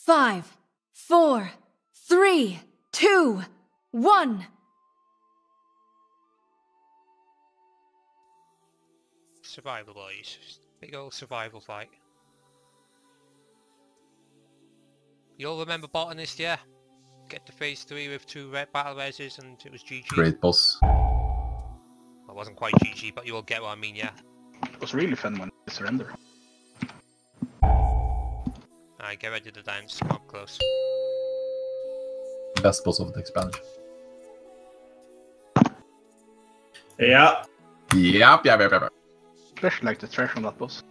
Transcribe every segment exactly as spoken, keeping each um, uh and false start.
Five, four, three, two, one. Survival, boys. Big old survival fight. You all remember Botanist, yeah? Get to phase three with two red battle reses and it was G G. Great boss. It wasn't quite G G, but you all get what I mean, yeah? It was really fun when they surrender. Alright, get ready to dance. Come up close. Best boss of the expansion. Yeah. Yep, yep, yep, yep. Especially like the trash on that boss.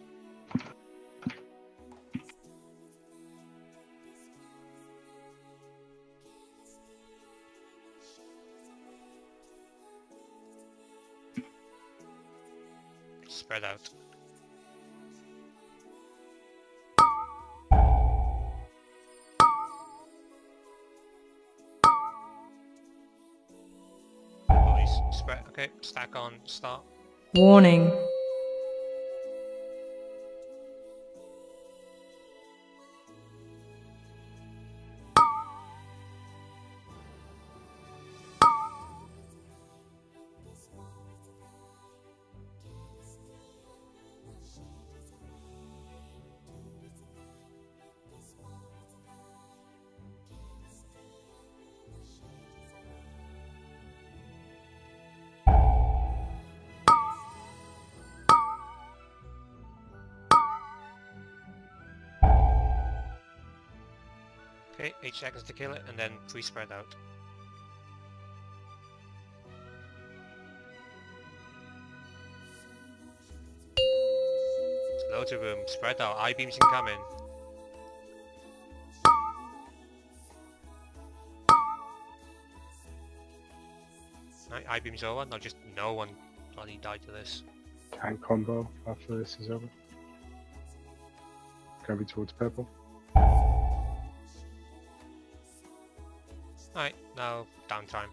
Spread out. Boys, spread. Okay, stack on, start. Warning. Okay, eight seconds to kill it, and then three spread out. Loads of room, spread out, I-beams incoming. Right, I-beams over, no, just no one bloody died to this. Can combo after this is over. Going to be towards purple. Alright, now downtime.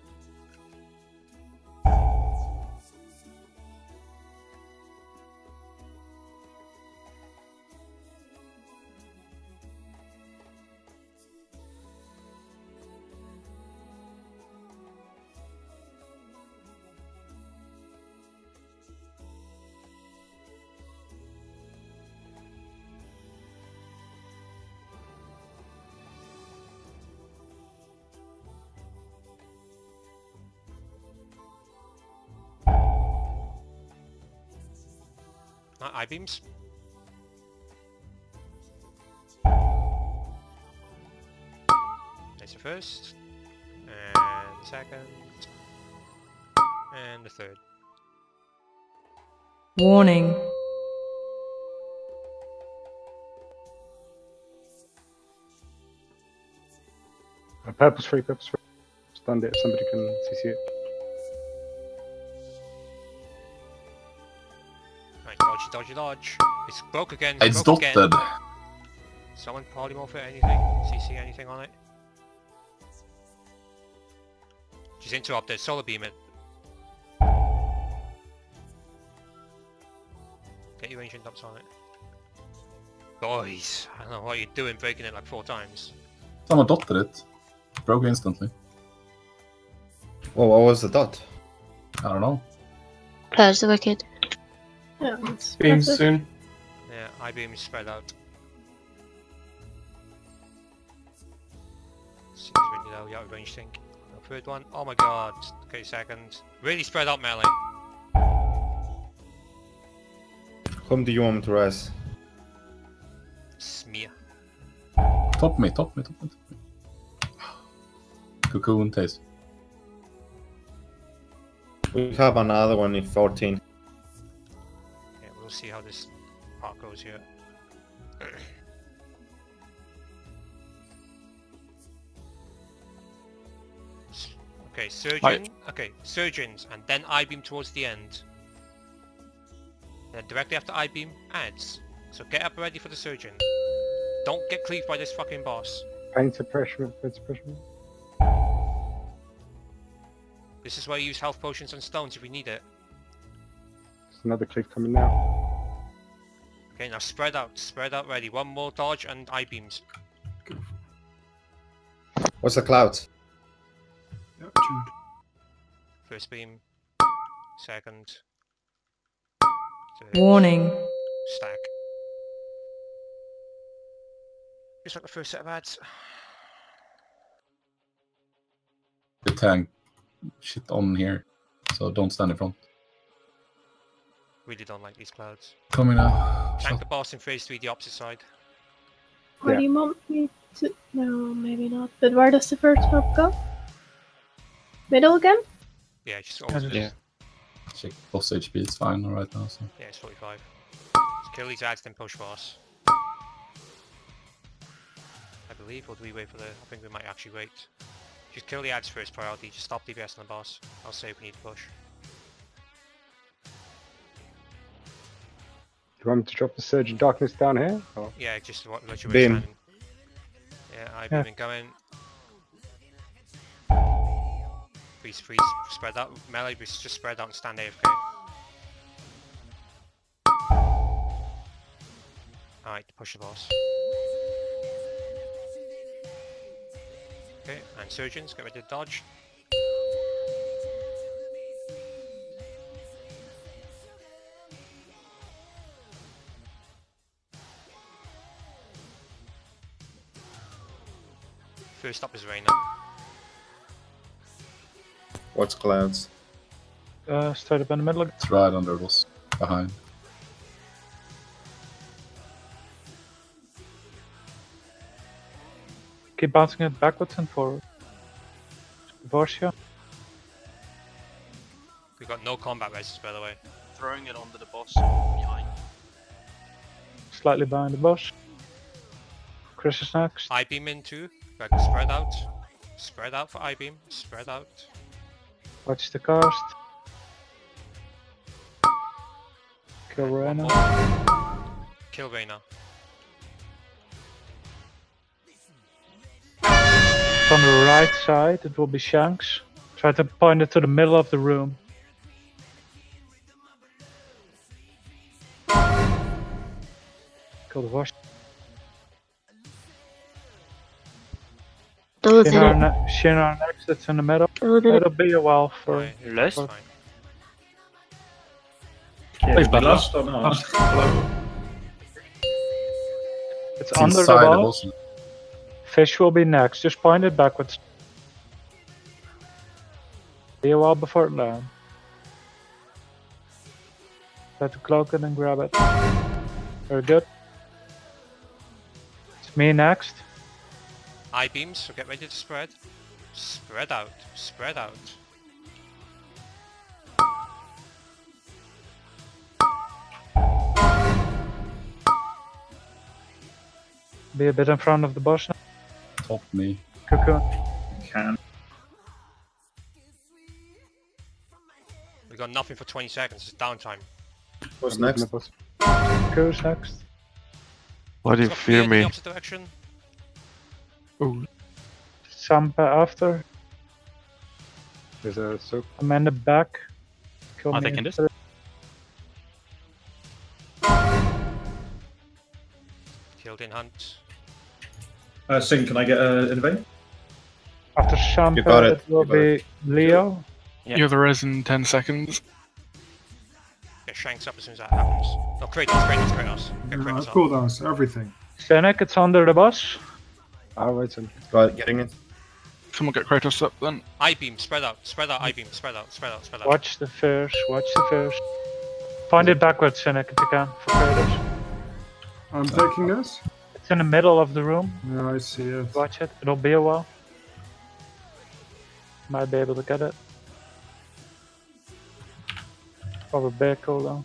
Uh, I-beams. That's the first, and second, and the third. Warning. Uh, purple's free, purple's free. Stunned it if somebody can C C it. Right, dodgy, dodgy, dodge. It's broke again. It's broke dotted. Again. Someone polymorph it, anything? C C anything on it? She's interrupted, solar beam it. Get your ancient ups on it. Boys, I don't know what you're doing, breaking it like four times. Someone dotted it. Broke instantly. Well, what was the dot? I don't know. Players the wicked. Yeah, it's Beams perfect. soon. Yeah, I-beam is spread out. Seems really low, yeah, range sync. No third one. Oh my god. Okay, second. Really spread out melee. Whom do you want me to res? Smear. Top me, top me, top me, top me. Cocoon taste. We have another one in fourteen. Okay, we'll see how this part goes here. Okay, surgeon. Okay, surgeons, and then I-beam towards the end. Then directly after I-beam, adds. So get up ready for the surgeon. Don't get cleaved by this fucking boss. Pain suppression, pain suppression. This is where you use health potions and stones if we need it. There's another cleave coming now. Okay, now spread out, spread out ready. One more dodge and I-beams. What's the clouds? Yep, tuned. First beam. Second. Third. Warning. Stack. Just like the first set of ads. The tank shit on here, so don't stand in front. Really don't like these clouds. Coming now. Tank Shot. the boss in phase three, the opposite side. Where do you want me to? No, maybe not. But where does the first hop go? Middle again? Yeah, just always Yeah. yeah. Check boss H P, it's fine right now. So. Yeah, it's forty-five. Just kill these ads, then push boss. I believe, or do we wait for the... I think we might actually wait. Just kill the ads first priority, just stop D P S on the boss. I'll say if we need to push. Do you want me to drop the Surge of Darkness down here? Or? Yeah, just what let you Beam. standing. Yeah, I've Yeah. been going. Freeze, freeze, spread out. Melee, just spread out and stand A F K. Alright, push the boss. Okay, and surgeons, get ready to dodge. First up is Reyna. What's clouds? Uh, straight up in the middle. It's right under the boss, behind. Keep bouncing it backwards and forward. Vorsia. We got no combat resist, by the way. Throwing it onto the boss behind. Slightly behind the boss. Chris is next. I-beam in too. Like spread out. Spread out for I-beam. Spread out. Watch the cast. Kill Reyna. Kill Reyna. It's on the right side, it will be Shanks. Try to point it to the middle of the room. Kill the wash. Double Shinar, did ne Shinar next, it's in the middle. Double did It'll be a while for... Right, Less? fine. Okay, Please, we Butler. lost or not? Hello. It's, It's under the inside the boss. boss. Fish will be next, just point it backwards. Be a while before it lands. Try to cloak it and grab it. Very good. It's me next. I-beams, so get ready to spread. Spread out. Spread out. Be a bit in front of the boss now. Top me. Cocoon. Can. We got nothing for twenty seconds, it's downtime. What's next? Cocoon's next. Why do you Got fear in the me? opposite direction. Ooh. Sampa after. There's a soak. I'm in the back. Kill I'm me. taking this. Killed in hunt. Uh, Sing, can I get an uh, invade? After You Sampa, got it, it, will you got be it. Leo. Yeah. You have a res in ten seconds. Get Shanks up as soon as that happens. No, Kratos, Kratos, Kratos. Get Uh, Kratos up. cooldowns, everything. Zenek, it's under the boss. I'll wait some. Got getting it. Someone get Kratos up then. I-beam, spread out, spread out, I-beam, spread out, spread out, spread out. Watch the fish, watch the fish. Point it backwards, Zenek, if you can, for Kratos. I'm taking this. It's in the middle of the room. Yeah, I see it. Watch it, it'll be a while. Might be able to get it. Probably big cooldown.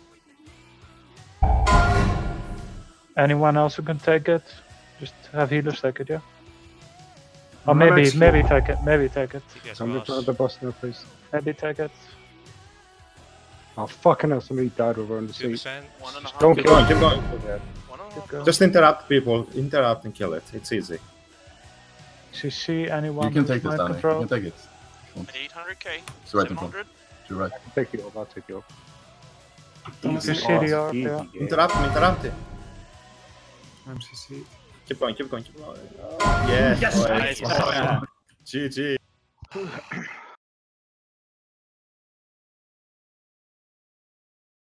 Anyone else who can take it? Just have healers take it, yeah? Or I'm maybe, actually- maybe take it, maybe take it. T P S I'm for in front us. of the boss now, please. Maybe take it. Oh fucking hell, somebody died over on the two seat. percent. One and a half. Don't Keep kill going, him. keep going. One and a Keep half. going. Just interrupt people. Interrupt and kill it. It's easy. C C, anyone You can who's take this, mind Danny. control? You can take it. eight hundred K. It's right in seven front. hundred. You're right. I'll take you up, I'll take you up. Easy. You see the arc, yeah. Interrupt me, interrupt it. I'm C C. Keep going, keep going, keep going. Oh, yes. Yes, oh, nice. it's- G G.